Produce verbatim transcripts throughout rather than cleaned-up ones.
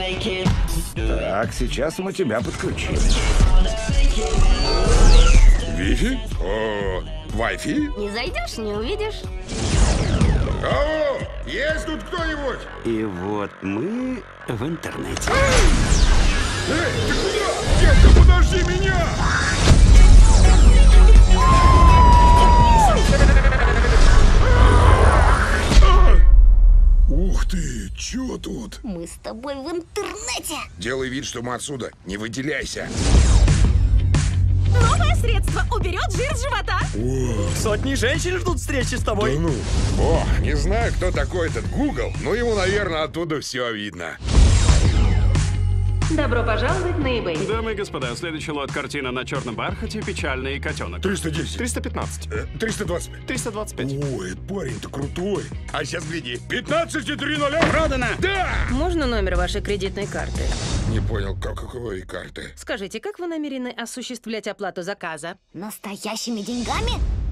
Так, сейчас мы тебя подключим. Wi-Fi? О, Wi-Fi? Не зайдешь, не увидишь. Алло, есть тут кто-нибудь? И вот мы в интернете. Эй, ты куда? Детка, подожди меня! Ух ты, чё тут? Мы с тобой в интернете. Делай вид, что мы отсюда. Не выделяйся. Новое средство уберет жир с живота. Сотни женщин ждут встречи с тобой. Да ну. О, не знаю, кто такой этот Google, но ему, наверное, оттуда все видно. Добро пожаловать на eBay. Дамы и господа, следующий лот картина на черном бархате «Печальный котенок». триста десять. триста пятнадцать. Э, триста двадцать пять. триста двадцать пять. Ой, этот парень-то крутой. А сейчас гляди. пятнадцать и три ноля. Продано! Да! Можно номер вашей кредитной карты? Не понял, как какой карты. Скажите, как вы намерены осуществлять оплату заказа? Настоящими деньгами?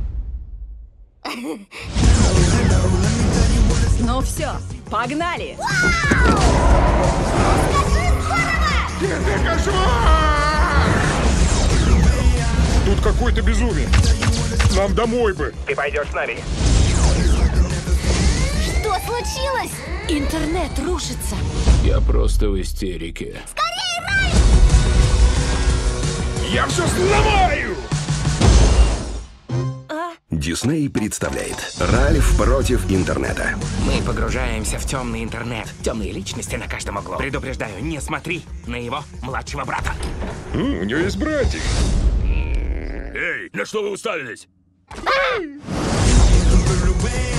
Ну все, погнали. Это кошмар! Тут какое-то безумие. Нам домой бы. Ты пойдешь с нами. Что случилось? Интернет рушится. Я просто в истерике. Я все сломаю! Дисней представляет Ральф против интернета. Мы погружаемся в темный интернет. Темные личности на каждом углу. Предупреждаю, не смотри на его младшего брата. М, у него есть братик. Эй, на что вы уставились?